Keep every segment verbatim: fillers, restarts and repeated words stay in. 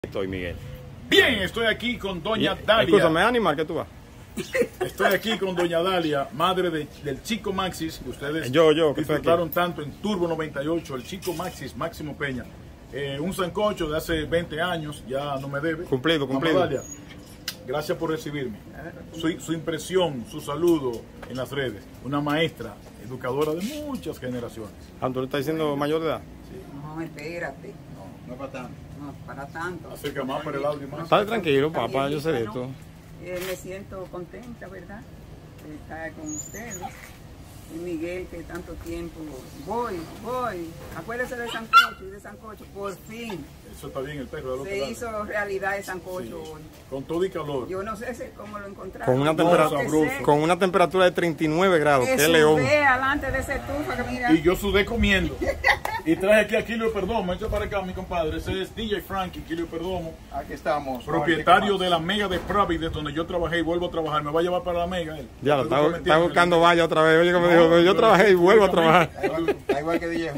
Estoy, Miguel. Bien, estoy aquí con doña Y, Dalia. Escúchame, Animal, ¿qué tú vas? Estoy aquí con doña Dalia, madre de- del Chico Maxis, que ustedes Yo, yo, que estoy disfrutaron aquí. tanto en Turbo noventa y ocho, el Chico Maxis, Máximo Peña. Eh, un sancocho de hace veinte años, ya no me debe. Cumplido, Mamá cumplido. Dalia, gracias por recibirme. Su, su impresión, su saludo en las redes. Una maestra, educadora de muchas generaciones. Ah, ¿tú le estás diciendo mayor de edad? No, espérate. No es para tanto. No, para tanto. Acerca más para el audio más. Está tranquilo, papá, yo sé de esto. Eh, me siento contenta, ¿verdad? De estar con ustedes. Y Miguel, que tanto tiempo voy, voy. Acuérdese de Sancocho y de Sancocho, por fin Eso está bien, el perro. del otro se lado. hizo realidad de Sancocho Sí. hoy. Con todo y calor. Yo no sé si- cómo lo encontraron. Con una, Yo temperatura, que sabroso. sé con una temperatura de treinta y nueve grados. que ¡Qué león! sudé alante de esa estufa que mira. Y yo sudé comiendo. Y traje aquí a Kilio Perdomo. Echa para acá, mi compadre. Ese es D J Frankie, Kilio Perdomo, Aquí estamos. propietario de la Mega de Providence, donde yo trabajé y vuelvo a trabajar. Me va a llevar para la Mega él. Ya, lo Estoy está, está prometiendo. buscando valla otra vez. Oye, como No, dijo, yo pero- trabajé y vuelvo a trabajar. Está igual que D J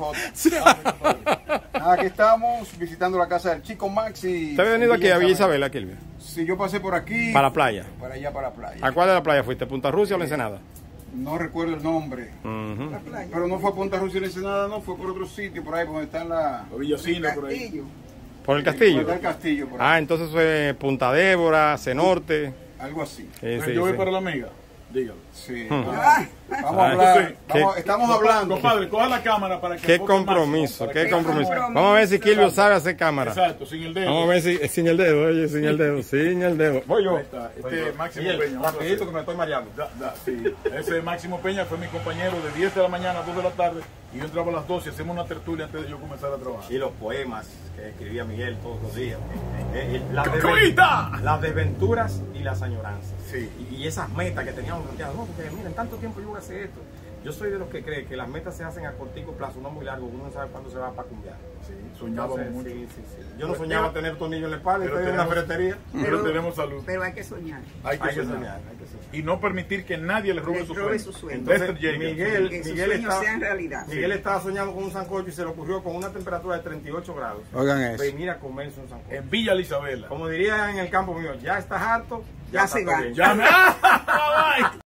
J. Nada, aquí estamos visitando la casa del Chico Maxi. ¿Usted ha venido aquí a Villa Isabel, aquí? Sí, yo pasé por aquí. Para la playa. Para allá, para la playa. ¿A cuál de la playa fuiste? ¿Punta Rusia o la Ensenada? No recuerdo el nombre. Ujú. La playa. Pero no fue a Punta Rusia ni Ensenada, no, fue por otro sitio, por ahí, por donde está la... Los Villacines por ahí. Castillo. ¿Por el Por castillo? donde está el castillo, por ahí. Ah, entonces fue Punta Débora, Cenorte. Algo así. Sí, Entonces, sí, yo voy sí. para la Mega. Dígalo. Sí. Hmm. Vamos, Ah, vamos a Ah, hablar. entonces, vamos- ¿qué- estamos hablando. Compadre, coja la cámara para que... Qué enfoque más, compromiso, para qué que- compromiso. compromiso. Vamos a ver si Kilvio sabe hacer cámara. Exacto, sin el dedo. Vamos a ver si sin el dedo, oye, sin el dedo, sin el dedo. Voy yo. Ahí está, este Máximo Peña. vamos a hacer. Rapidito que me estoy mareando. Da- da, sí. Ese Máximo Peña fue mi compañero de diez de la mañana a dos de la tarde y yo entraba a las doce y hacemos una tertulia antes de yo comenzar a trabajar. Y los poemas que escribía Miguel todos los días. Eh, eh, las, ¡Cocoita! desven- las desventuras y las añoranzas. Sí. Y, y esas metas que teníamos planteadas. No, porque miren, tanto tiempo yo voy a hacer esto. Yo soy de los que cree que las metas se hacen a cortico plazo, no muy largo. Uno no sabe cuándo se va para cumbiar. Sí, soñábamos Entonces, mucho. sí, sí, sí. Yo no soñaba tener tornillo en la espalda y Pero estoy en una tenemos- ferretería. Pero tenemos salud. Pero hay que soñar. Hay que, Hay que soñar. soñar, hay que soñar. Y no permitir que nadie le robe Le sus robe sueños. sus sueños. Entonces, Lester Jaeger. Miguel, Que sus Miguel, sueños estaba, sean realidad. Miguel estaba soñando con un sancocho y se le ocurrió con una temperatura de treinta y ocho grados. Oigan eso. Venir a comerse un sancocho. En Villa Isabela. Como diría en el campo mío, ya estás harto, Ya está se todo va. bien. Ya me...